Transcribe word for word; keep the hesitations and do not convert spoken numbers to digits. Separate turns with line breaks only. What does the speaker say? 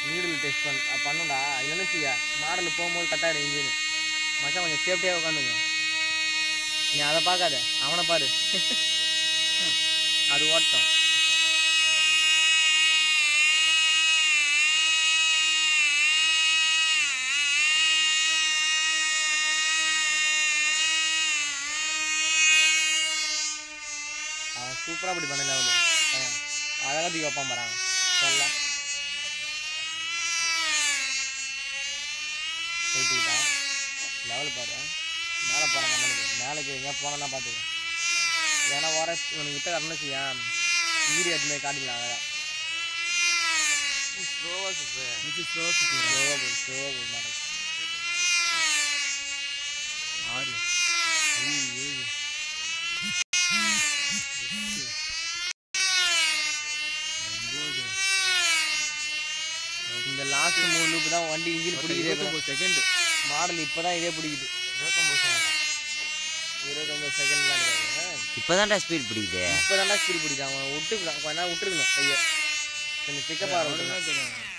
needle test பண்ண பண்ணுண்டா இல்லைன்னு வச்சுக்க மாடல் போகும்போது கட்டாயிடும் இன்ஜின் மச்சான் கொஞ்சம் சேஃப்டியாக உட்காந்துங்க நீ அதை பார்க்காத அவனை பாரு அது ஓட்டம் அவன் சூப்பராக அப்படி பண்ண லெவலு பையன் அழகாக தூக்கி வைப்பான் பாரு சொல்ல போயிட்டுக்கிட்டான் லெவல் பாரு மேலே போகிறாங்க நம்மளுக்கு மேலேக்கு எங்கேயா போனோன்னா பார்த்துக்க ஏன்னா வர உனக்கு விட்ட கரணும் வச்சுக்கா ஈரி எடுத்துமே காட்டிக்கலாம் அழகாக ஸ்லோவாக சுற்று ஸ்லோவாக சுற்று ஸ்லோவாக போய் ஸ்லோவாக போய் மாட்டேன் ஆறு ஐயோ ஏழு இந்த லாஸ்ட் மூணு லூப்பு தான் வண்டி இன்ஜின் பிடிக்குது செகண்ட் மாடல் இப்போ தான் இதே பிடிக்குது இருபத்தொம்பது செகண்ட் இருபத்தொம்பது செகண்ட்லாம் இருக்காது
இப்போ தான்டா ஸ்பீட் பிடிக்குது
இப்போ தான்டா ஸ்பீட் பிடிக்குது அவன் விட்டு கொஞ்ச நேரம் விட்டுருக்கணும் கையை கொஞ்சம் பிக்கப் ஆகிற